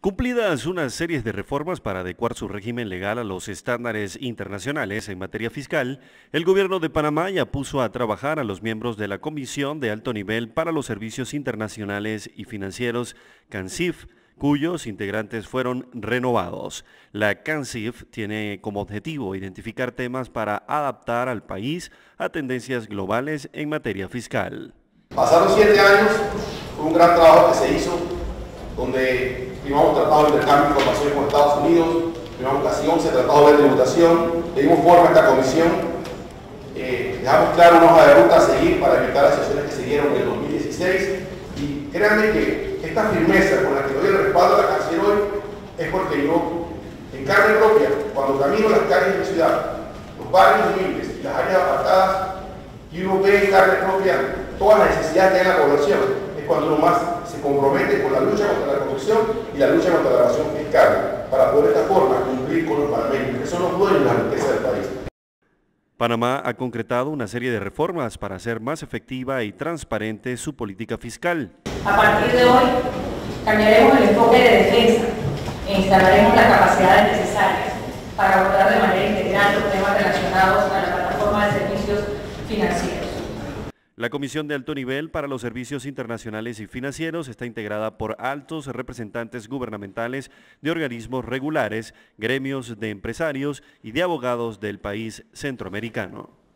Cumplidas una serie de reformas para adecuar su régimen legal a los estándares internacionales en materia fiscal, el gobierno de Panamá ya puso a trabajar a los miembros de la Comisión de Alto Nivel para los Servicios Internacionales y Financieros, CANSIF, cuyos integrantes fueron renovados. La CANSIF tiene como objetivo identificar temas para adaptar al país a tendencias globales en materia fiscal. Pasaron 7 años, fue un gran trabajo que se hizo, donde firmamos tratados de intercambio de información con Estados Unidos, firmamos casi 11 tratados de tributación, le dimos forma a esta comisión, dejamos claro una hoja de ruta a seguir para evitar las situaciones que se dieron en el 2016, y créanme que esta firmeza con la que doy el respaldo a la canciller hoy es porque yo, en carne propia, cuando camino las calles de mi ciudad, los barrios humildes y las áreas apartadas, y uno ve en carne propia todas las necesidades que hay en la población, es cuando uno más se compromete con la lucha contra la corrupción y la lucha contra la evasión fiscal, para poder de esta forma cumplir con los panameños, que son los dueños de la riqueza del país. Panamá ha concretado una serie de reformas para hacer más efectiva y transparente su política fiscal. A partir de hoy, cambiaremos el enfoque de defensa e instalaremos las capacidades necesarias para abordar de manera integral los temas relacionados a la plataforma de servicios financieros. La Comisión de Alto Nivel para los Servicios Internacionales y Financieros está integrada por altos representantes gubernamentales de organismos regulares, gremios de empresarios y de abogados del país centroamericano.